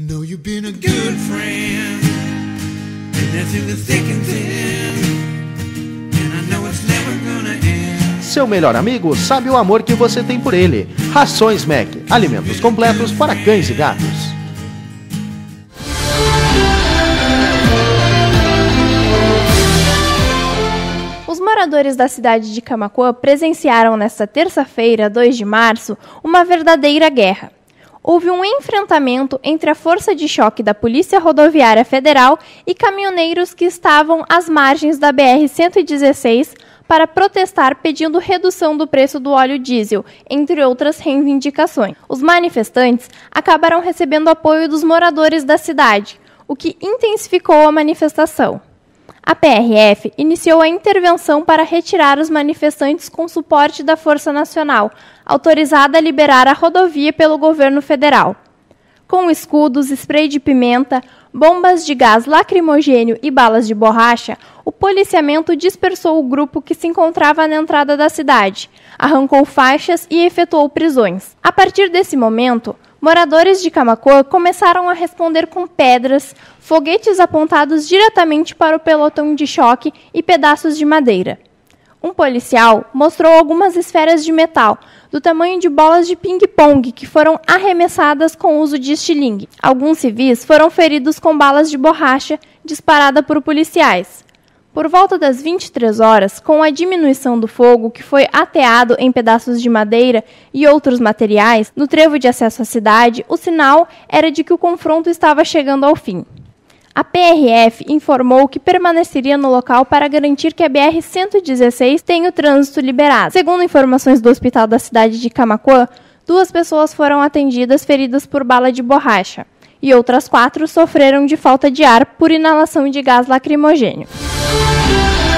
Know you've been a good friend, been through the thick and thin, and I know it's never gonna end. Seu melhor amigo sabe o amor que você tem por ele. Rações Mac, alimentos completos para cães e gatos. Os moradores da cidade de Camaquã presenciaram nesta terça-feira, 2 de março, uma verdadeira guerra. Houve um enfrentamento entre a força de choque da Polícia Rodoviária Federal e caminhoneiros que estavam às margens da BR-116 para protestar pedindo redução do preço do óleo diesel, entre outras reivindicações. Os manifestantes acabaram recebendo apoio dos moradores da cidade, o que intensificou a manifestação. A PRF iniciou a intervenção para retirar os manifestantes com suporte da Força Nacional, autorizada a liberar a rodovia pelo governo federal. Com escudos, spray de pimenta, bombas de gás lacrimogênio e balas de borracha, o policiamento dispersou o grupo que se encontrava na entrada da cidade, arrancou faixas e efetuou prisões. A partir desse momento, moradores de Camaquã começaram a responder com pedras, foguetes apontados diretamente para o pelotão de choque e pedaços de madeira. Um policial mostrou algumas esferas de metal, do tamanho de bolas de ping-pong, que foram arremessadas com uso de estilingue. Alguns civis foram feridos com balas de borracha disparada por policiais. Por volta das 23 horas, com a diminuição do fogo, que foi ateado em pedaços de madeira e outros materiais, no trevo de acesso à cidade, o sinal era de que o confronto estava chegando ao fim. A PRF informou que permaneceria no local para garantir que a BR-116 tenha o trânsito liberado. Segundo informações do hospital da cidade de Camaquã, 2 pessoas foram atendidas feridas por bala de borracha e outras 4 sofreram de falta de ar por inalação de gás lacrimogênio.